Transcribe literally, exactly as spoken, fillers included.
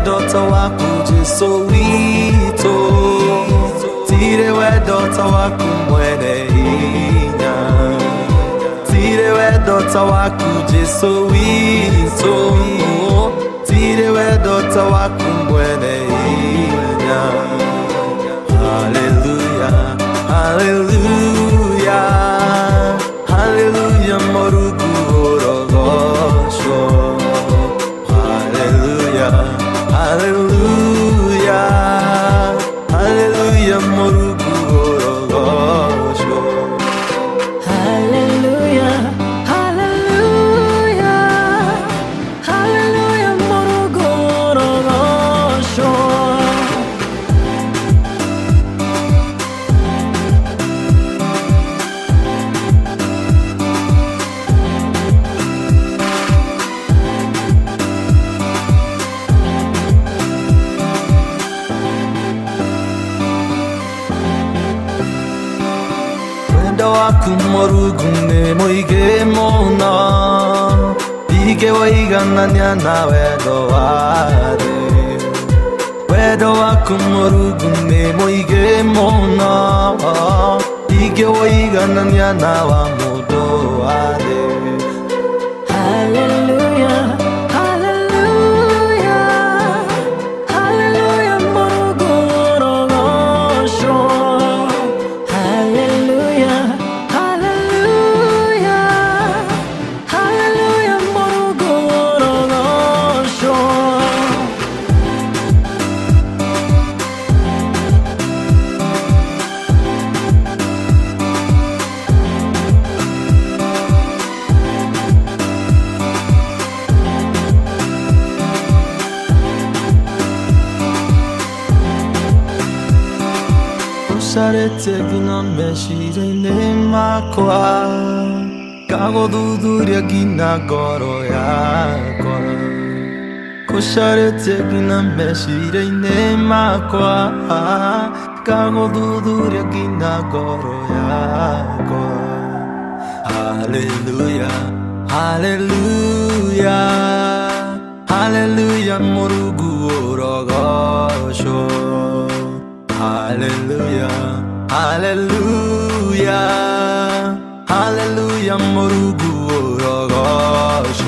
wendo tawaku Jesuito Tire wendo tawaku mwene hinya Tire wendo tawaku Jesuito Tire wendo tawaku mwene hinya Hallelujah, hallelujah Hallelujah morugu orogosho Hallelujah, hallelujah Hallelujah morugu orogosho Hallelujah, hallelujah Hallelujah morugu orogosho Wendo waku morugu ni muige muno Ige waiganania na wendo wari Wendo waku morugu ni muige muno Ige waiganania na wa mundu wari Hallelujah, hallelujah Hallelujah morugu orogosho Hallelujah, hallelujah Hallelujah morugu orogosho Usarete gina meshire makwa Kago duduria gina goro yakwa Kusharete gina meshire makwa Kago duduria gina goro yakwa Hallelujah, hallelujah Hallelujah morugu orogosho Hallelujah, hallelujah Hallelujah morugu orogosho